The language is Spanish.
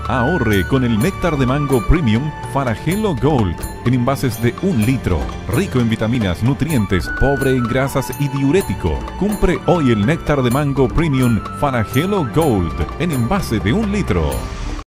Ahorre con el néctar de mango premium Faragelo Gold en envases de 1 litro, rico en vitaminas, nutrientes, pobre en grasas y diurético. Compre hoy el néctar de mango premium Faragelo Gold en envase de 1 litro.